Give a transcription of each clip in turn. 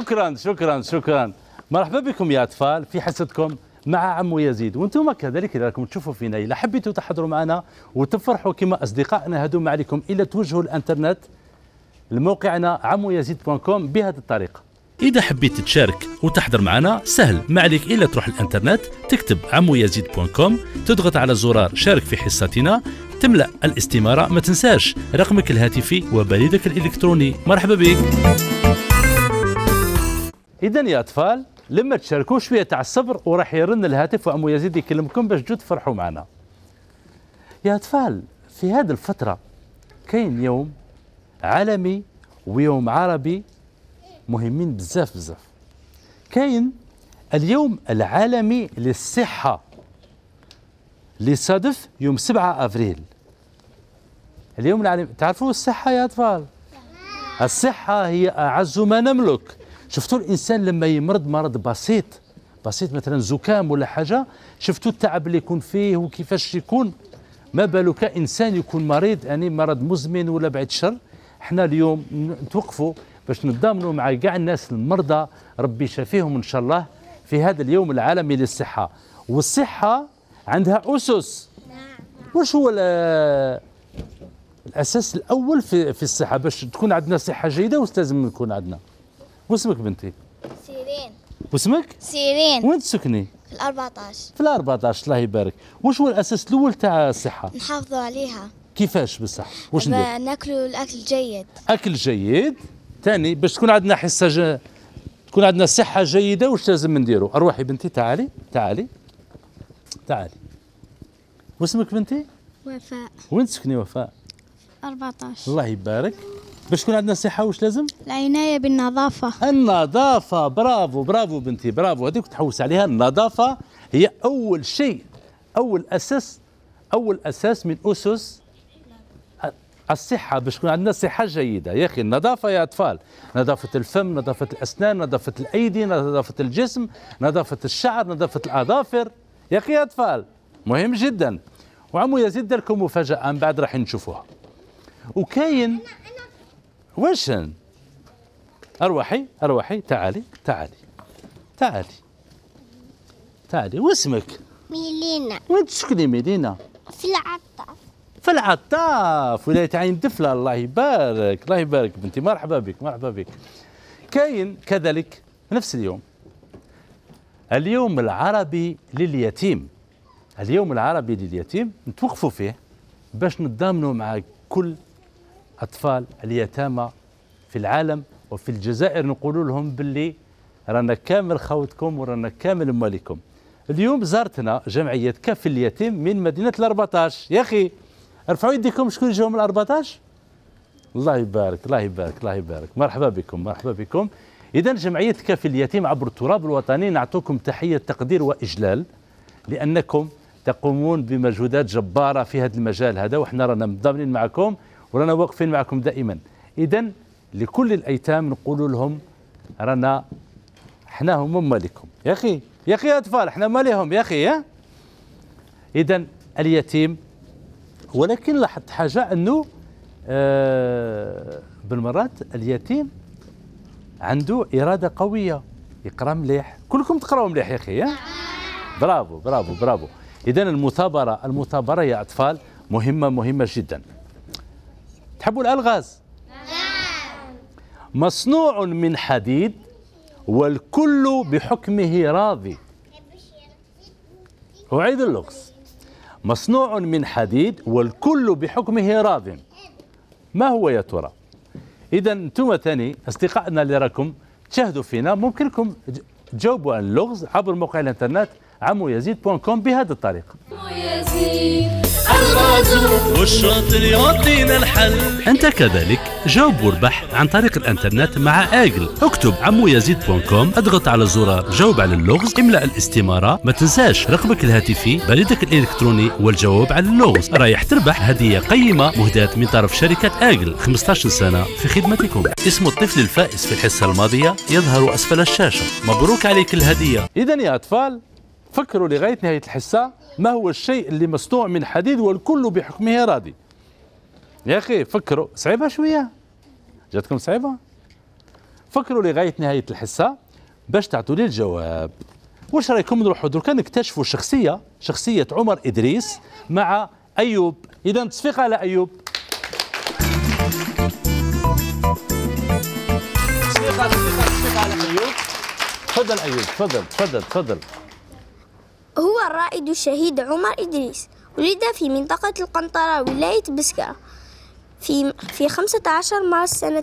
شكرا شكرا شكرا. مرحبا بكم يا أطفال في حصتكم مع عمو يزيد، وانتم كذلك إذا راكم تشوفوا فينا إلا حبيتوا تحضروا معنا وتفرحوا كما أصدقائنا هذو ما عليكم إلا توجهوا الإنترنت لموقعنا عمويزيد.com بهذه الطريقة. إذا حبيت تشارك وتحضر معنا سهل، ما عليك إلا تروح الإنترنت تكتب عمويزيد.com، تضغط على زرار شارك في حصتنا، تملأ الاستمارة، ما تنساش رقمك الهاتفي وبريدك الإلكتروني. مرحبا بك. إذا يا أطفال لما تشاركوا شوية تاع الصبر وراح يرن الهاتف وعمو يزيد يكلمكم باش تجوا تفرحوا معنا. يا أطفال في هذه الفترة كاين يوم عالمي ويوم عربي مهمين بزاف بزاف. كاين اليوم العالمي للصحة اللي صادف يوم 7 أفريل. اليوم العالمي، تعرفوا الصحة يا أطفال؟ الصحة هي أعز ما نملك. شفتوا الإنسان لما يمرض مرض بسيط مثلا زكام ولا حاجة، شفتوا التعب اللي يكون فيه وكيفاش يكون، ما بالك إنسان يكون مريض يعني مرض مزمن ولا بعد الشر. احنا اليوم نتوقفوا باش نتضامنوا مع كاع الناس المرضى، ربي يشافيهم ان شاء الله في هذا اليوم العالمي للصحة. والصحة عندها أسس. واش هو الأساس الأول في الصحة باش تكون عندنا صحة جيدة؟ واش لازم نكون عندنا؟ واسمك بنتي؟ سيرين. واسمك؟ سيرين. وين تسكني؟ في ال14. في ال14. الله يبارك. واش هو الأساس الأول تاع الصحة؟ نحافظوا عليها. كيفاش بصح؟ واش ندير؟ ناكلوا الأكل جيد. أكل جيد. ثاني باش تكون عندنا حصة تكون عندنا صحة جيدة واش لازم نديروا؟ أروحي بنتي، تعالي تعالي تعالي. واسمك بنتي؟ وفاء. وين تسكني وفاء؟ 14. الله يبارك. باش تكون عندنا صحة واش لازم؟ العناية بالنظافة. النظافة. برافو برافو بنتي برافو، هذيك تحوس عليها. النظافة هي أول شيء، أول أساس من أسس الصحة باش تكون عندنا صحة جيدة. يا أخي النظافة يا أطفال، نظافة الفم، نظافة الأسنان، نظافة الأيدي، نظافة الجسم، نظافة الشعر، نظافة الأظافر. يا أخي يا أطفال مهم جدا. وعمو يزيد دار لكم مفاجأة من بعد راح نشوفوها. وكاين واش أروحي تعالي تعالي تعالي تعالي. واسمك؟ ميلينا. وين تسكني ميلينا؟ في العطاف. في العطاف، ولاية عين دفلة. الله يبارك الله يبارك بنتي، مرحبا بك مرحبا بك. كاين كذلك نفس اليوم اليوم العربي لليتيم. اليوم العربي لليتيم نتوقفوا فيه باش نتضامنوا مع كل أطفال اليتامى في العالم وفي الجزائر، نقول لهم باللي رانا كامل خوتكم ورانا كامل مواليكم. اليوم زارتنا جمعية كف اليتيم من مدينة ال14. يا أخي ارفعوا يديكم شكون جاوا من ال14. الله يبارك الله يبارك الله يبارك. مرحبا بكم مرحبا بكم. إذا جمعية كف اليتيم عبر التراب الوطني نعطوكم تحية تقدير وإجلال لأنكم تقومون بمجهودات جبارة في هذا المجال هذا، وإحنا رانا متضامنين معكم ورانا واقفين معكم دائما. إذا لكل الأيتام نقول لهم رانا احنا هم مالكم. يا أخي يا أخي يا أطفال احنا مالهم يا أخي. إذا اليتيم، ولكن لاحظت حاجة أنه بالمرات اليتيم عنده إرادة قوية، يقرأ مليح. كلكم تقرأوا مليح يا أخي. برافو برافو برافو. إذا المثابرة يا أطفال مهمة جدا. تحبوا الألغاز؟ نعم. مصنوع من حديد والكل بحكمه راضي. أعيد اللغز. مصنوع من حديد والكل بحكمه راض. ما هو يا ترى؟ إذا أنتم ثاني أصدقائنا اللي راكم تشاهدوا فينا ممكنكم تجاوبوا عن اللغز عبر موقع الإنترنت عمويزيد.com بهذه الطريقة. والشاطر يعطينا الحل. أنت كذلك جاوب واربح عن طريق الإنترنت مع آجل. اكتب عمويزيد.com، اضغط على زرار جاوب على اللغز، املأ الاستمارة، ما تنساش رقمك الهاتفي، بريدك الإلكتروني والجواب على اللغز. رايح تربح هدية قيمة مهداة من طرف شركة آجل، 15 سنة في خدمتكم. اسم الطفل الفائز في الحصة الماضية يظهر أسفل الشاشة. مبروك عليك الهدية. إذا يا أطفال فكروا لغاية نهاية الحصة ما هو الشيء اللي مصنوع من حديد والكل بحكمه راضي. يا أخي فكروا. صعيبة شوية؟ جاتكم صعيبة؟ فكروا لغاية نهاية الحصة باش تعطوا لي الجواب. واش رايكم نروحوا دركا نكتشفوا شخصية عمر إدريس مع أيوب؟ إذا تصفيق على أيوب. تصفيق على أيوب. تفضل أيوب، تفضل. هو الرائد الشهيد عمر إدريس، ولد في منطقة القنطرة ولاية بسكرة في 15 مارس سنة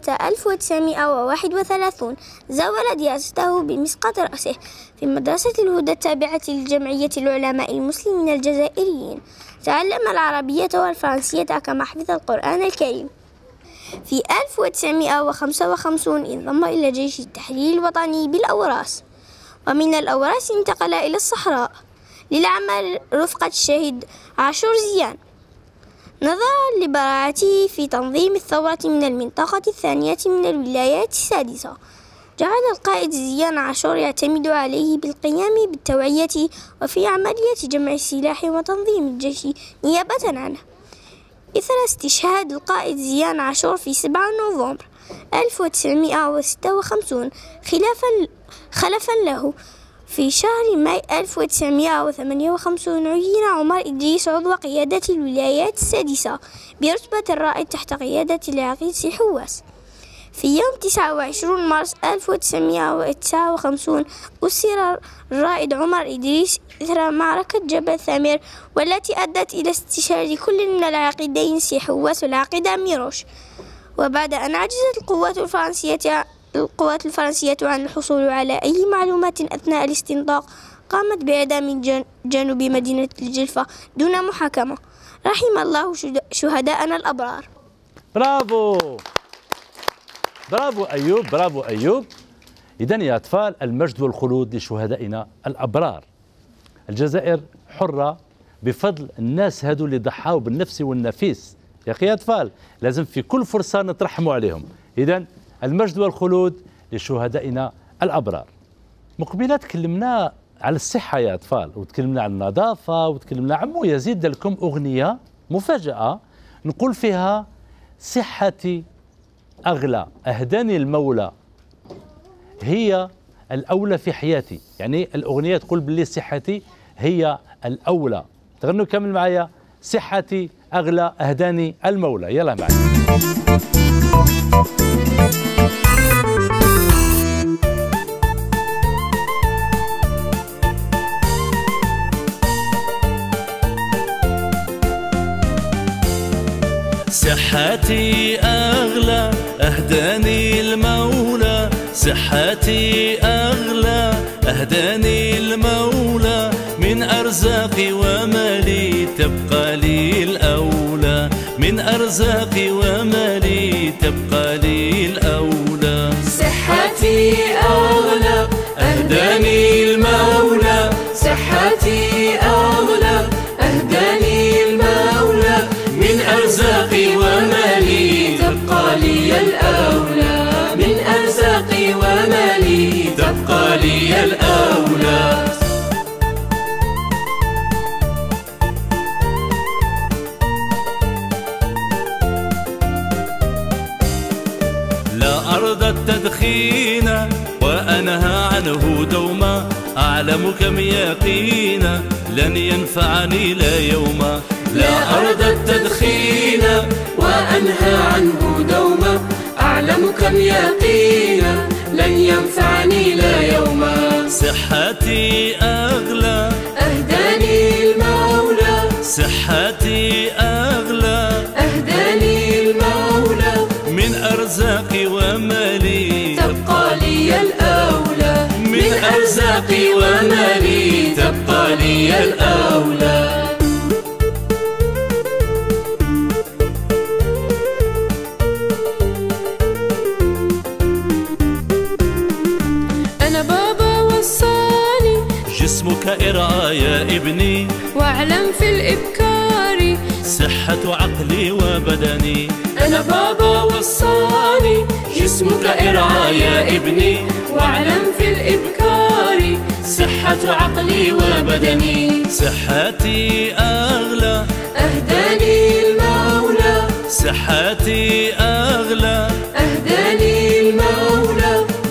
1931. زاول دراسته بمسقط رأسه في مدرسة الهدى التابعة لجمعية العلماء المسلمين الجزائريين. تعلم العربية والفرنسية كما حفظ القرآن الكريم. في 1955 انضم إلى جيش التحرير الوطني بالأوراس، ومن الأوراس انتقل إلى الصحراء للعمل رفقة الشهيد عاشور زيان. نظرا لبراعته في تنظيم الثورة من المنطقة الثانية من الولايات السادسة، جعل القائد زيان عاشور يعتمد عليه بالقيام بالتوعية وفي عملية جمع السلاح وتنظيم الجيش نيابة عنه. إثر استشهاد القائد زيان عاشور في 7 نوفمبر 1956 خلفا له في شهر ماي 1958 عين عمر إدريس عضو قيادة الولايات السادسة برتبة الرائد تحت قيادة العقيد سي حواس. في يوم 29 مارس 1959 أسر الرائد عمر إدريس إثر معركة جبل ثامر، والتي أدت إلى استشهاد كل من العقيدين سي حواس والعقيد ميروش. وبعد أن عجزت القوات الفرنسية عن الحصول على أي معلومات أثناء الاستنطاق، قامت بإعدام جنوب مدينة الجلفة دون محاكمة. رحم الله شهداءنا الأبرار. برافو أيوب. إذن يا أطفال، المجد والخلود لشهدائنا الأبرار. الجزائر حرة بفضل الناس هادو اللي ضحاوا بالنفس والنفيس. يا أخي يا أطفال، لازم في كل فرصة نترحموا عليهم. إذن المجد والخلود لشهدائنا الأبرار. مقبلة تكلمنا على الصحة يا أطفال، وتكلمنا على النظافة، وتكلمنا عمو يزيد دار لكم أغنية مفاجأة نقول فيها صحتي أغلى، أهداني المولى هي الأولى في حياتي. يعني الأغنية تقول باللي صحتي هي الأولى. تغنوا كامل معايا: صحتي أغلى، أهداني المولى. يلا معايا. صحتي أغلى، أهداني المولى. صحتي أغلى، أهداني المولى. من أرزاقي ومالي تبقى لي الأولى. من أرزاقي ومالي تبقى لي الأولى. صحتي أغلى، أهداني المولى. صحتي أغلى، أهداني المولى. من أرزاقي ومالي تبقى لي الأولى. من أرزاقي ومالي تبقى لي الأولى. لا أرضى التدخين وأنهى عنه دوما. أعلم كم يقينا لن ينفعني لا يوما. لا أرضى التدخين وأنهى عنه دوما. أعلم كم يقينا لن ينفعني لا يوما. صحتي أغلى، أهداني المولى. صحتي أغلى، أهداني المولى. من أرزاقي ومالي تبقى لي الأولى. من أرزاقي ومالي تبقى لي الأولى. أنا بابا وصاني جسمك ارعى يا ابني، واعلم في الإبكار صحة عقلي وبدني. أنا بابا وصاني جسمك ارعى يا ابني، واعلم في الإبكار صحة عقلي وبدني. صحتي أغلى، أهداني المولى. صحتي أغلى، أهداني المولى.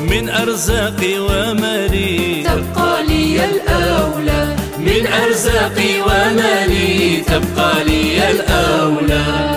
أرزاقي ومالي تبقى لي الأولى، من أرزاقي ومالي تبقى لي الأولى.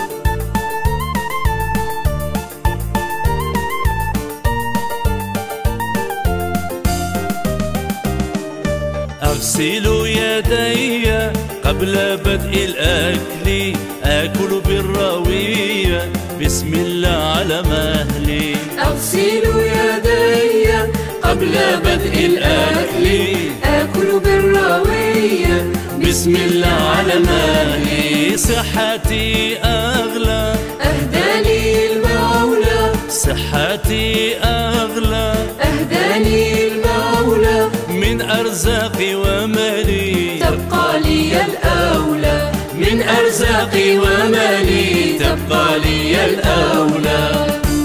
أغسل يدي قبل بدء الأكل، آكل بالروية بسم الله على مهلي. أغسل يدي قبل بدء الأكل، آكل بالروية بسم الله على مهلي. صحتي أغلى أهداني المولى، صحتي أغلى أهداني المولى، من أرزاقي ومالي تبقى لي الأولى، من أرزاقي ومالي تبقى لي الأولى.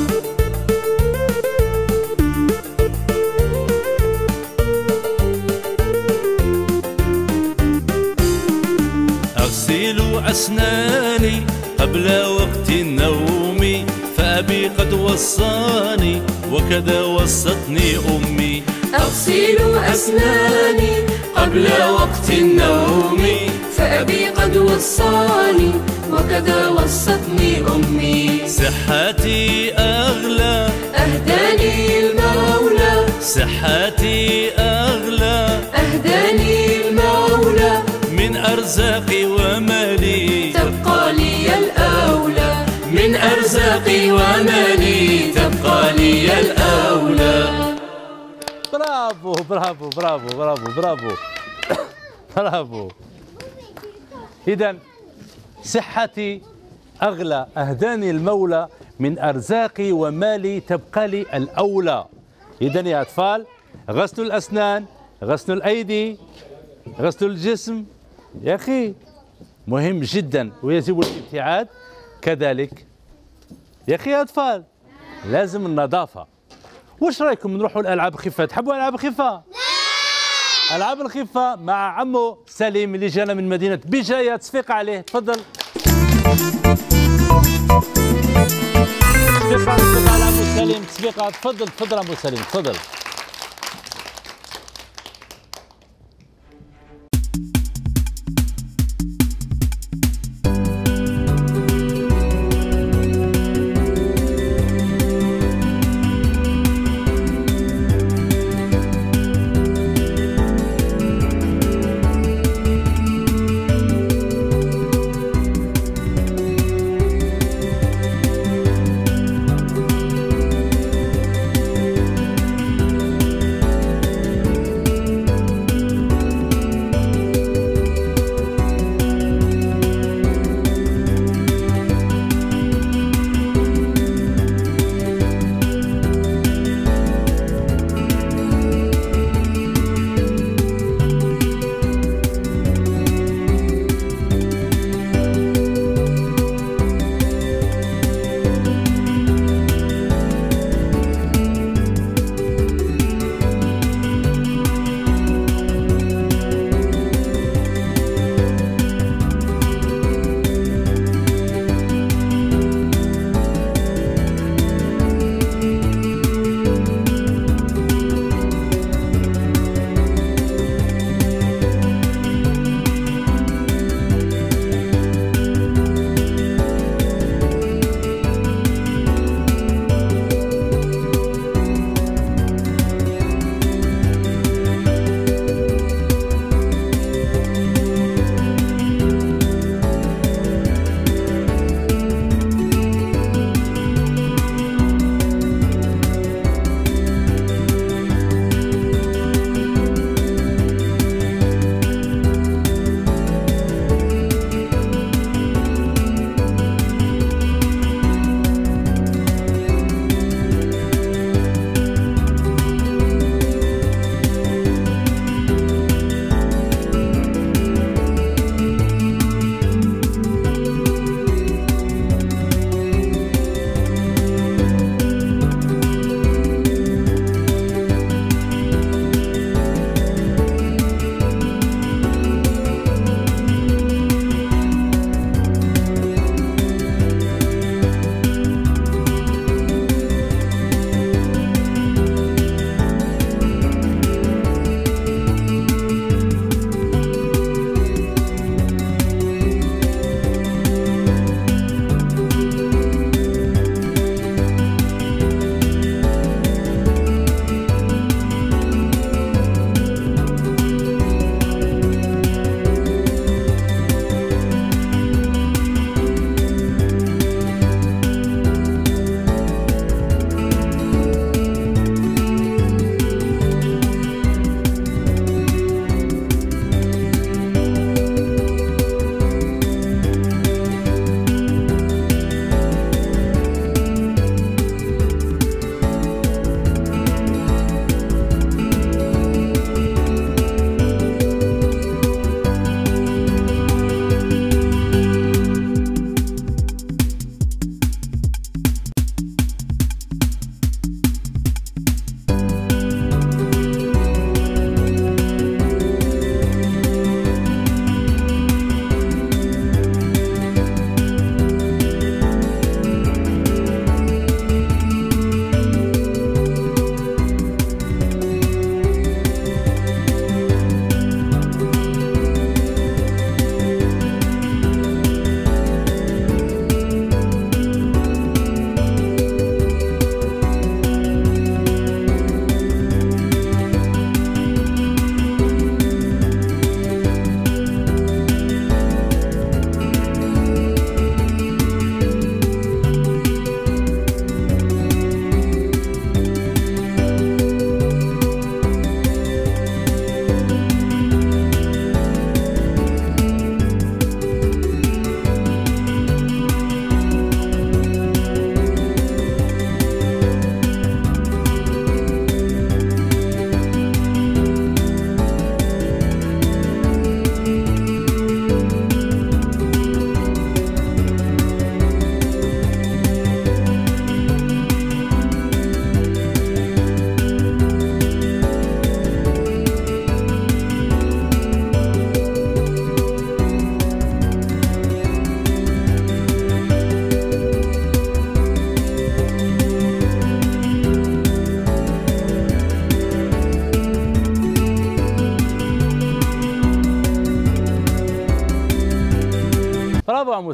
أغسل أسناني قبل وقت النوم، فأبي قد وصاني وكذا وصتني أمي. أغسل أسناني قبل وقت النوم، فأبي قد وصاني وكذا وصتني أمي. صحتي أغلى أهداني المولى، صحتي أغلى أهداني المولى، من أرزاقي ومالي تبقى لي الأولى، من أرزاقي ومالي تبقى لي الأولى. برافو برافو برافو برافو برافو برافو. إذا صحتي أغلى، أهداني المولى، من أرزاقي ومالي تبقى لي الأولى. إذا يا أطفال، غسل الأسنان، غسل الأيدي، غسل الجسم يا أخي مهم جدا ويجب الابتعاد كذلك. يا أخي يا أطفال لازم النظافة. واش رايكم نروحوا لألعاب الخفة؟ تحبوا ألعاب الخفة؟ ألعاب الخفة مع عمو سليم اللي جانا من مدينة بجاية. تصفيق عليه، تفضل. تصفيق على عمو سليم، تصفيق. تفضل تفضل عمو سليم، تفضل.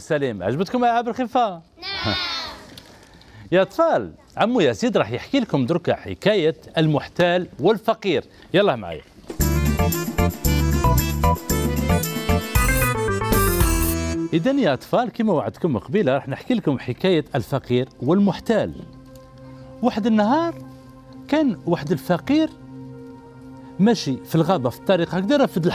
سليم، عجبتكم ألعاب الخفة؟ نعم. يا أطفال، عمو يزيد راح يحكي لكم دركا حكاية المحتال والفقير، يلا معايا. إذن يا أطفال كما وعدتكم قبيلة راح نحكي لكم حكاية الفقير والمحتال. واحد النهار كان واحد الفقير ماشي في الغابة في الطريق هكذا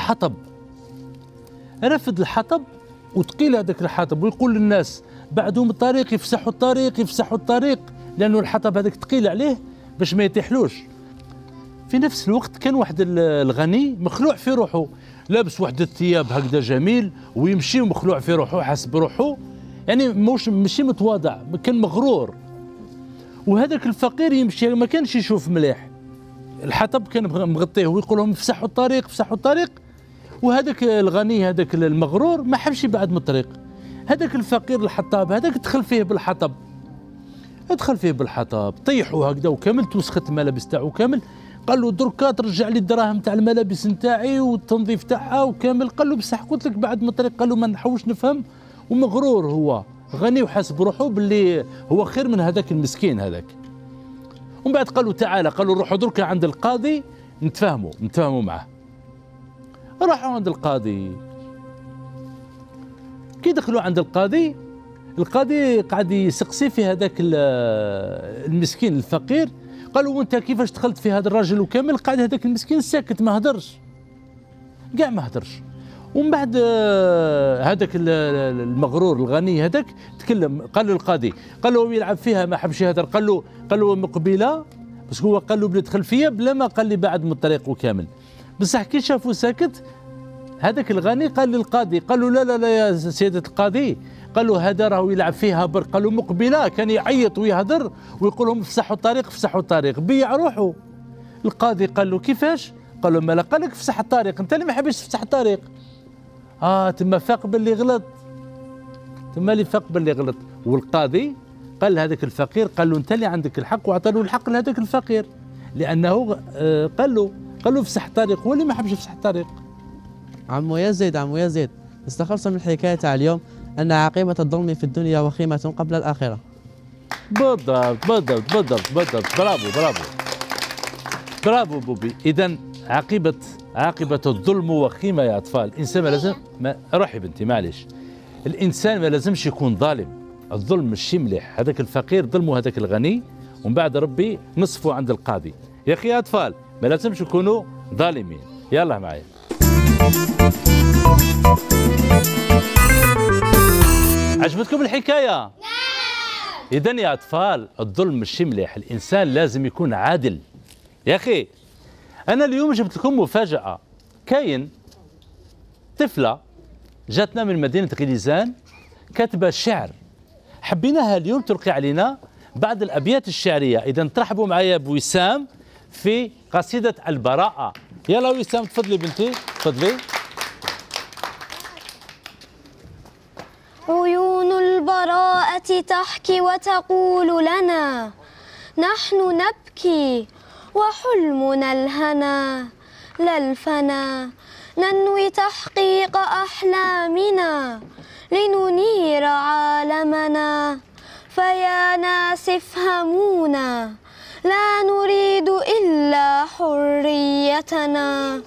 رفد الحطب وتقيل هذاك الحطب ويقول للناس بعدهم الطريق يفسحوا الطريق لأنه الحطب هذاك تقيل عليه باش ما يتيحلوش. في نفس الوقت كان واحد الغني مخلوع في روحه، لابس واحد الثياب هكذا جميل ويمشي مخلوع في روحه حسب روحه، يعني ماشي متواضع، كان مغرور. وهذاك الفقير يمشي ما كانش يشوف مليح، الحطب كان مغطيه ويقول لهم افسحوا الطريق، وهذاك الغني هذاك المغرور ما حبش يبعد من الطريق. هذاك الفقير الحطاب هذاك دخل فيه بالحطب طيحوا هكذا وكامل توسخت الملابس تاعو كامل. قال له دركا ترجع لي الدراهم تاع الملابس نتاعي والتنظيف تاعها وكامل. قال له بصح قلت لك بعد من الطريق. قال له ما نحوش نفهم، ومغرور هو غني وحاسب روحه باللي هو خير من هذاك المسكين هذاك. ومن بعد قال له تعالى، قال له روحوا دركا عند القاضي نتفاهموا معه. راحوا عند القاضي، كي دخلوا عند القاضي قاعد يسقسي في هذاك المسكين الفقير. قالوا وانت كيفاش دخلت في هذا الراجل وكامل؟ قاعد هذاك المسكين ساكت ما هدرش، كاع ما هدرش. ومن بعد هذاك المغرور الغني هذاك تكلم، قال له القاضي، قال له يلعب فيها ما حبش يهدر. قال له مقبله بس هو قال له بلي دخل فيا بلا ما قال لي بعد من الطريق وكامل. بصح كي شافوا ساكت هذاك الغني قال للقاضي، قال له لا يا سيادة القاضي، قال له هذا راهو يلعب فيها برك. قال له مقبله كان يعيط ويهدر ويقول لهم افسحوا الطريق بيع روحه. القاضي قال له كيفاش؟ قال له مالا قال لك افسح الطريق، انت اللي ما حبيتش تفسح الطريق. تما فاق باللي غلط. والقاضي قال لهذاك الفقير، قال له انت اللي عندك الحق، واعطى له الحق لهذاك الفقير لانه قال له افسح الطريق، هو اللي ما حبش يفسح الطريق. عمو يزيد استخلص من الحكاية تاع اليوم أن عاقبة الظلم في الدنيا وخيمة قبل الآخرة. بالضبط. برافو بوبي. إذا عاقبة الظلم وخيمة يا أطفال. الإنسان ما لازم روحي بنتي معليش، الإنسان ما لازمش يكون ظالم. الظلم ماشي مليح. هذاك الفقير ظلموا هذاك الغني ومن بعد ربي نصفوا عند القاضي. يا أخي يا أطفال ما لازمش يكونوا ظالمين. يلا معايا. عجبتكم الحكاية؟ نعم. إذا يا أطفال الظلم ماشي مليح، الإنسان لازم يكون عادل. يا أخي أنا اليوم جبت لكم مفاجأة. كاين طفلة جاتنا من مدينة غليزان كاتبة شعر، حبيناها اليوم تلقي علينا بعض الأبيات الشعرية. إذا ترحبوا معايا بوسام في قصيدة البراءة. يلا وسام تفضلي بنتي تفضلي. عيون البراءة تحكي وتقول لنا نحن نبكي وحلمنا الهنا لا الفنا، ننوي تحقيق أحلامنا لننير عالمنا. فيا ناس افهمونا لا نريد إلا حريتنا.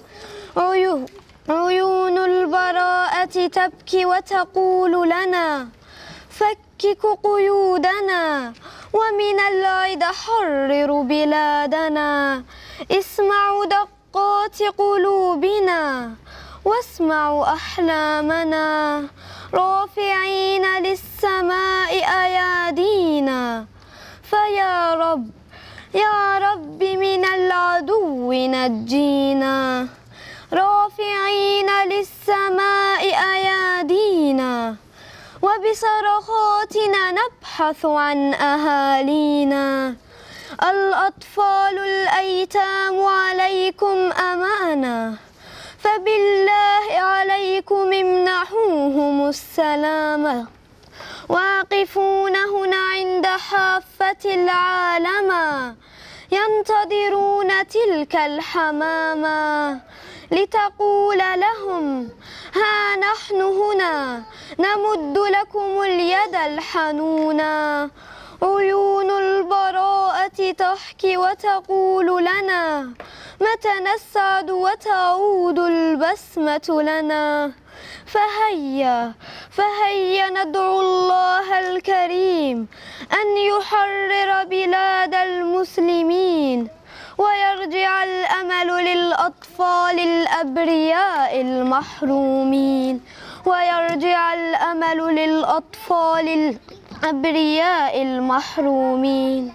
عيون البراءة تبكي وتقول لنا فكك قيودنا ومن العد حرر بلادنا. اسمعوا دقات قلوبنا واسمعوا أحلامنا، رافعين للسماء أيادينا. فيا رب يا رب من العدو نجينا، رافعين للسماء أيادينا. وبصرخاتنا نبحث عن أهالينا. الأطفال الأيتام عليكم أمانة، فبالله عليكم امنحوهم السلامة. واقفون هنا عند حافة العالمة ينتظرون تلك الحمامة. لتقول لهم ها نحن هنا نمد لكم اليد الحنونا. عيون البراءة تحكي وتقول لنا متى نسعد وتعود البسمة لنا. فهيا ندعو الله الكريم أن يحرر بلاد المسلمين ويرجع الأمل للأطفال الأبرياء المحرومين. ويرجع الأمل للأطفال الأبرياء المحرومين.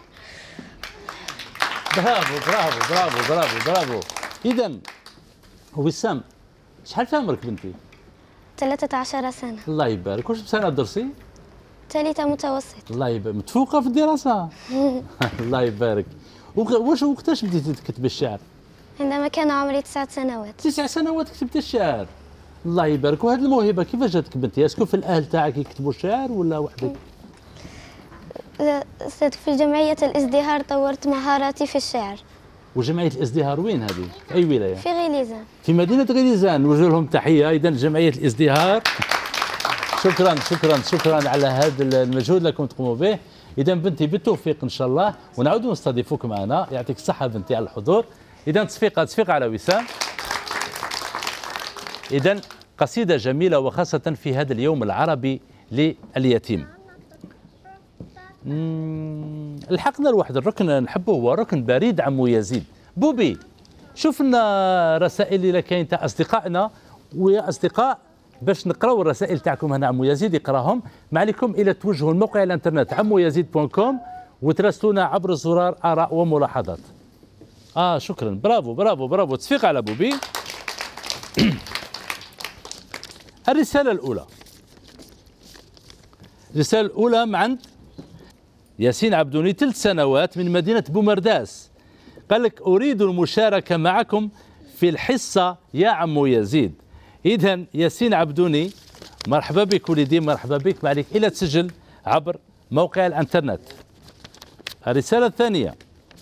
برافو برافو برافو برافو برافو. إذا وسام شحال في عمرك بنتي؟ 13 سنة. الله يبارك. واش بسنة درسي؟ ثالثة متوسط. الله يبارك. متفوقة في الدراسة. الله يبارك. واش وقتاش بديتي تكتبي الشعر؟ عندما كان عمري 9 سنوات. 9 سنوات كتبت الشعر. الله يبارك. وهذه الموهبة كيفاش جاتك بنتي؟ اسكو في الأهل تاعك يكتبوا الشعر ولا وحدك؟ في جمعية الازدهار طورت مهاراتي في الشعر. وجمعية الازدهار وين هذه؟ في أي ولاية؟ في غليزان. في مدينة غليزان. نوجه لهم تحية. إذا جمعية الازدهار شكرا شكرا شكرا على هذا المجهود اللي كنتم تقوموا به. إذا بنتي بالتوفيق إن شاء الله ونعود نستضيفوك معنا. يعطيك الصحة بنتي على الحضور. إذا تصفيق على وسام. إذا قصيدة جميلة وخاصة في هذا اليوم العربي لليتيم. لحقنا لواحد الركن نحبه هو ركن بريد عمو يزيد. بوبي شوف لنا رسائل اللي كاين تاع اصدقائنا ويا اصدقاء باش نقراو الرسائل تاعكم هنا عمو يزيد يقراهم. ما عليكم الا توجهوا الموقع الانترنت عمويزيد.com وتراسلونا عبر الزرار اراء وملاحظات. شكرا برافو برافو برافو. تصفيق على بوبي. الرسالة الأولى. الرسالة الأولى من عند ياسين عبدوني 3 سنوات من مدينة بومرداس. قال لك أريد المشاركة معكم في الحصة يا عمو يزيد. إذا ياسين عبدوني مرحبا بك وليدي مرحبا بك. ما عليك إلا تسجل عبر موقع الانترنت. الرسالة الثانية.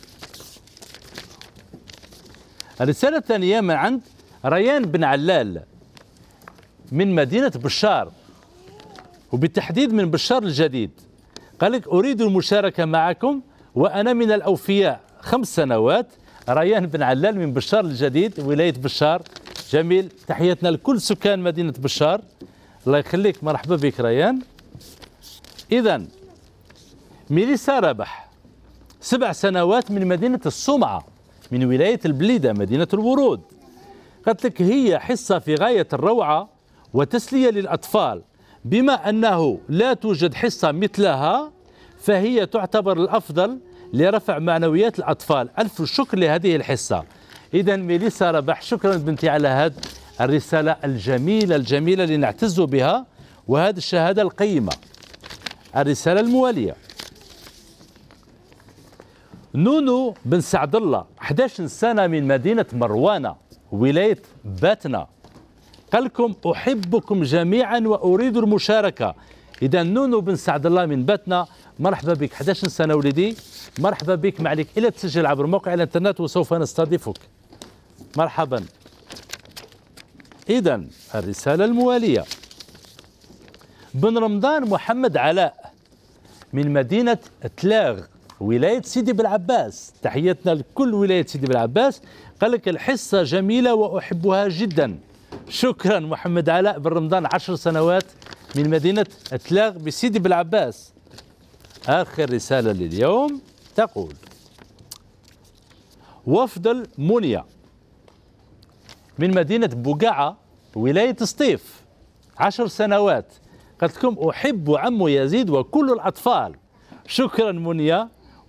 الرسالة الثانية من عند ريان بن علال من مدينة بشار وبالتحديد من بشار الجديد. قال لك أريد المشاركة معكم وأنا من الأوفياء 5 سنوات. ريان بن علال من بشار الجديد ولاية بشار. جميل. تحياتنا لكل سكان مدينة بشار. الله يخليك مرحبا بك ريان. إذا ميليسا ربح 7 سنوات من مدينة الصمعة من ولاية البليدة مدينة الورود. قالت لك هي حصة في غاية الروعة وتسلية للأطفال بما أنه لا توجد حصة مثلها فهي تعتبر الأفضل لرفع معنويات الأطفال. ألف شكر لهذه الحصة. إذا ميليسا ربح شكرا بنتي على هذه الرسالة الجميلة الجميلة اللي نعتز بها وهذه الشهادة القيمة. الرسالة الموالية. نونو بن سعد الله 11 سنة من مدينة مروانة ولاية باتنا. قال لكم أحبكم جميعا وأريد المشاركة. إذا نونو بن سعد الله من باتنا مرحبا بك 11 سنة ولدي مرحبا بك. ما عليك إلا تسجل عبر موقع الانترنت وسوف نستضيفك. مرحبا. إذا الرسالة الموالية. بن رمضان محمد علاء من مدينة تلاغ ولاية سيدي بالعباس. تحياتنا لكل ولاية سيدي بالعباس. قال لك الحصة جميلة وأحبها جدا. شكرا محمد علاء بن رمضان 10 سنوات من مدينة تلاغ بسيدي بالعباس. آخر رسالة لليوم تقول وفد منيا من مدينة بقعة ولاية سطيف 10 سنوات. قلت لكم أحب عمو يزيد وكل الأطفال. شكرا منيا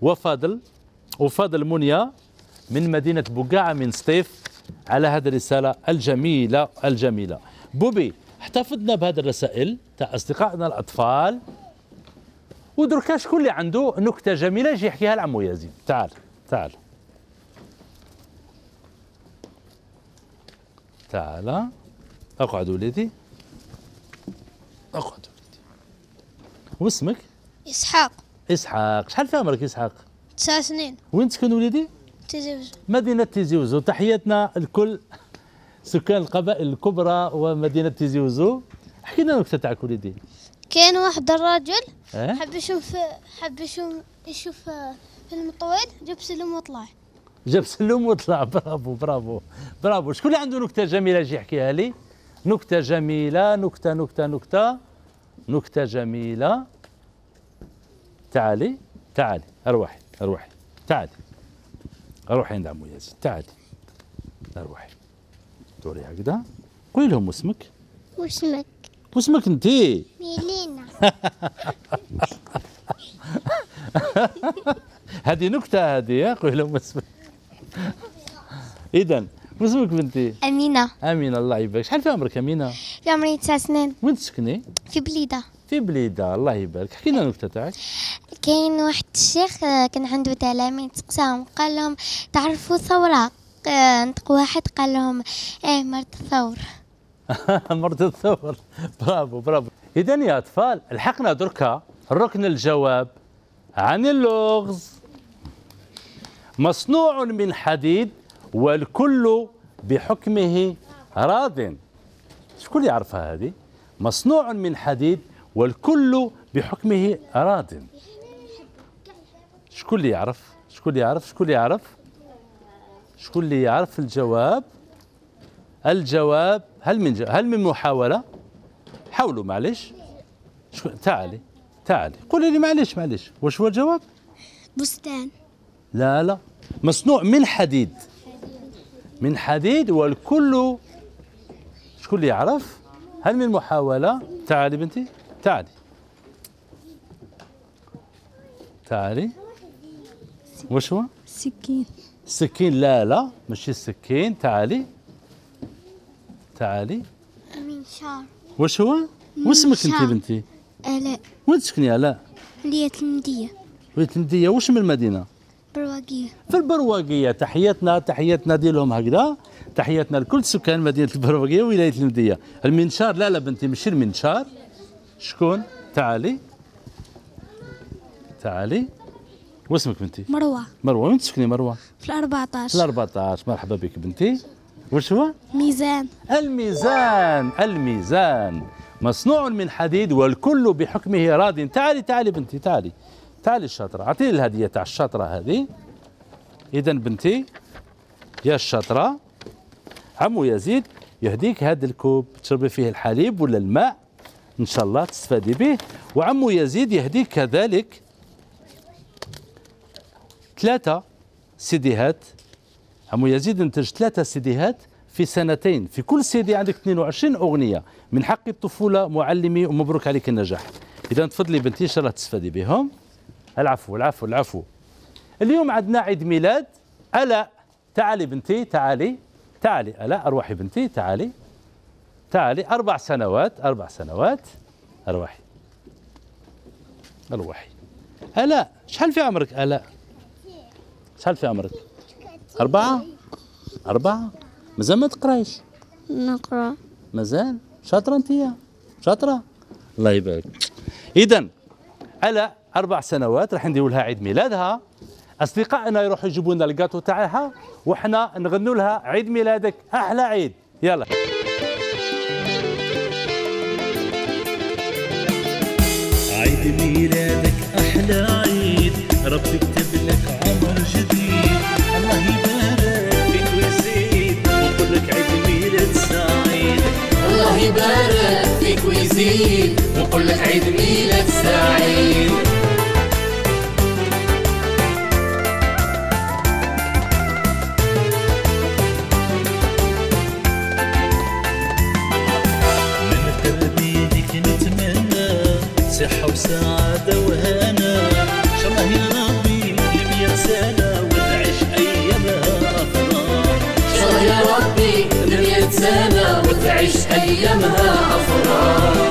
وفضل منيا من مدينة بقعة من سطيف على هذه الرسالة الجميلة الجميلة. بوبي احتفظنا بهذه الرسائل تاع أصدقائنا الأطفال ودركا شكون اللي عنده نكتة جميلة يجي يحكيها لعمو يزيد. تعال تعال تعال اقعد وليدي اقعد وليدي. واسمك؟ إسحاق. إسحاق. شحال في عمرك إسحاق؟ 9 سنين. وين تسكن وليدي؟ تيزي وزو. مدينة تيزي وزو. تحياتنا الكل سكان القبائل الكبرى ومدينة تيزي وزو. احكي لنا نكتة تاعك وليدي. كان واحد الرجل اه؟ حب يشوف فيلم طويل، جاب سلم وطلع. جاب سلم وطلع. برافو برافو برافو. شكون اللي عنده نكتة جميلة يجي يحكيها لي؟ نكتة جميلة، نكتة جميلة. تعالي اروحي تعالي اروحي عند عمو ياسين. تعالي اروحي دوري هكذا. قولي لهم واسمك. واسمك انتي؟ ميلينا. هذه نكتة هذه. قولي لهم اسمك. إذا واسمك بنتي؟ أمينة. أمينة الله يبارك. شحال في عمرك أمينة؟ في عمري 9 سنين. وين تسكني؟ في بليدة. في بليدة. الله يبارك. احكي لنا النكتة تاعك. كاين واحد الشيخ كان عنده تلاميذ، سقساهم قال لهم تعرفوا الثورة؟ نطق واحد قال لهم مرض الثور. مرض الثور. برافو برافو. إذا يا أطفال الحقنا دركا الركن الجواب عن اللغز. مصنوع من حديد والكل بحكمه راض. شكون يعرفها هذه؟ مصنوع من حديد والكل بحكمه راض. شكون اللي يعرف الجواب؟ هل من محاولة؟ حاولوا معليش. تعالي قولي لي معليش. واش هو الجواب؟ بستان. لا مصنوع من حديد والكل. شكون اللي يعرف؟ هل من محاولة؟ تعالي بنتي تعالي. واش هو؟ سكين. لا ماشي السكين. تعالي. منشار. واش هو؟ واسمك انت بنتي؟ آلاء. وين تسكني آلاء؟ مدينة المندية. المندية. واش من المدينة؟ برواقية. في البرواقية. تحياتنا ديالهم هكذا. تحياتنا لكل سكان مدينة البرواقية وولاية المندية. المنشار. لا بنتي ماشي المنشار. شكون؟ تعالي. واسمك بنتي؟ مروة. وين تسكني مروة؟ في 14. في 14. مرحبا بك بنتي. واش هو؟ ميزان. الميزان مصنوع من حديد والكل بحكمه راض. تعالي بنتي. تعالي الشاطرة. اعطيني الهدية تاع الشاطرة هذه. إذا بنتي يا الشاطرة عمو يزيد يهديك هذا الكوب تشربي فيه الحليب ولا الماء إن شاء الله تستفادي به. وعمو يزيد يهديك كذلك 3 سيديهات. عمو يزيد انتج 3 سيديهات في سنتين. في كل سيدي عندك 22 أغنية من حق الطفولة معلمي ومبروك عليك النجاح. إذا تفضلي بنتي إن شاء الله تستفادي بهم. العفو. اليوم عندنا عيد ميلاد آلاء. تعالي بنتي. تعالي آلاء. أروحي بنتي. تعالي 4 سنوات. أروحي. آلاء شحال في عمرك آلاء؟ 4 مازال ما تقرايش؟ نقرأ. مازال؟ شاطرة انتيا؟ شاطرة؟ الله يبارك. إذا آلاء 4 سنوات راح نديروا لها عيد ميلادها. أصدقائنا يروحوا يجيبوا لنا الكاطو تاعها وحنا نغنوا لها عيد ميلادك أحلى عيد. يلا. عيد ميلادك أحلى عيد، ربي كتب لك عمر جديد. الله يبارك فيك ويزيد ويقول لك عيد ميلاد سعيد. الله يبارك فيك ويزيد ويقول لك عيد ميلاد سعيد. صحة وسعادة وهنا، إن شاء الله يا ربي ل100 سنة وتعيش أيامها أفراح. إن شاء الله يا ربي ل100 سنة وتعيش أيامها أفراح.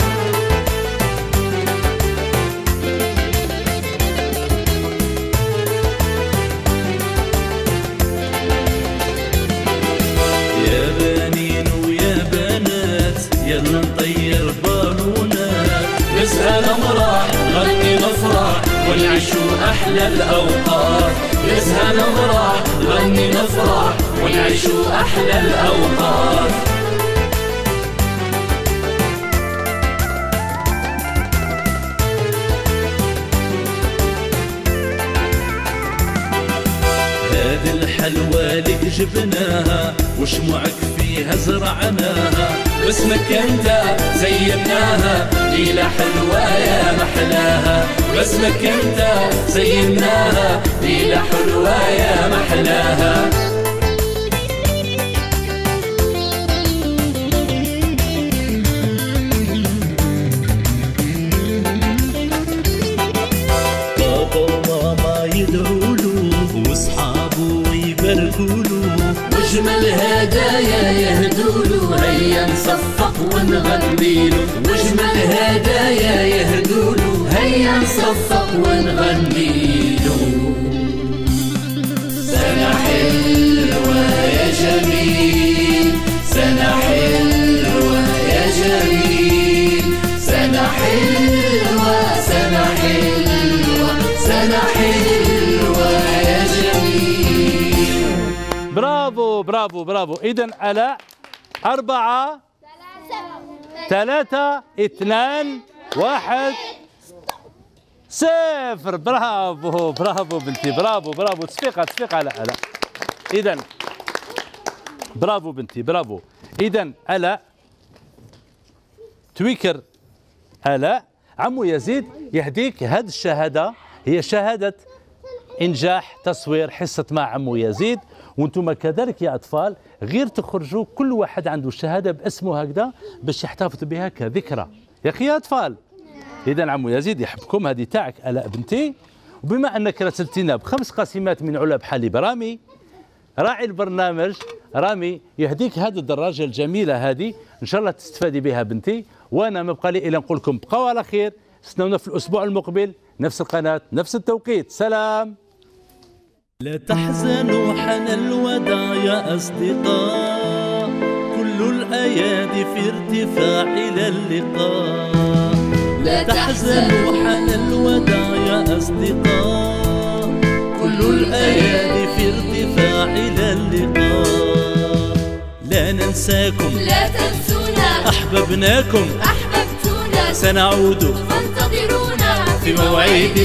يا بنين ويا بنات يلا نطير بالونات، نسهل أمراح غني نفرح ونعيشوا أحلى الأوقات. نزهى نفرح غني نفرح ونعيشوا أحلى الأوقات. هذه الحلوى لك جبناها وشموعك فيها زرعناها، باسمك انت زيناها ليلة حلوة يا محلاها. باسمك انت زيناها ليلة حلوة يا محلاها. بابا وماما يدعوله واصحابه يباركوله، واجمل هدايا يهدوله هيا نصفق ونغنيله. واجمل هدايا يهدوله هيا نصفق ونغنيله. سنة حلوة يا جميل، سنة حلوة يا جميل، سنة حلوة، سنة حلوة، سنة حلوة يا جميل. برافو برافو برافو. إذا آلاء 4 3 2 1 0. برافو برافو بنتي، برافو برافو. تصفيقة تصفيقة على آلاء. إذا برافو بنتي برافو. إذا آلاء تويكر آلاء، عمو يزيد يهديك هذه الشهادة، هي شهادة إنجاح تصوير حصة مع عمو يزيد. وانتم كذلك يا أطفال غير تخرجوا كل واحد عنده شهادة باسمه هكذا باش يحتفظ بها كذكرى يا أخي يا أطفال. إذا عمو يزيد يحبكم، هذه تاعك آلاء بنتي. وبما أنك رسلتنا ب5 قاسمات من علب حليب رامي، راعي البرنامج رامي يهديك هذه الدراجة الجميلة هذه، إن شاء الله تستفادي بها بنتي. وأنا ما بقى لي إلا نقول لكم بقوا على خير، استنونا في الأسبوع المقبل نفس القناة نفس التوقيت. سلام. لا تحزنوا حان الوداع يا أصدقاء، كل الأيادي في ارتفاع إلى اللقاء. لا تحزنوا حان الوداع يا أصدقاء، كل الأيادي في ارتفاع إلى اللقاء. لا ننساكم لا تنسونا أحببناكم أحببتونا، سنعود فانتظرونا في موعد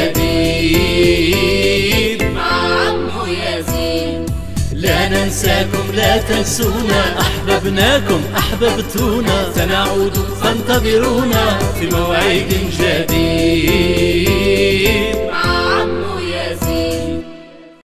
جديد مع عمو يزيد. لا ننساكم لا تنسونا، أحببناكم أحببتونا، سنعود فانتظرونا في موعد جديد.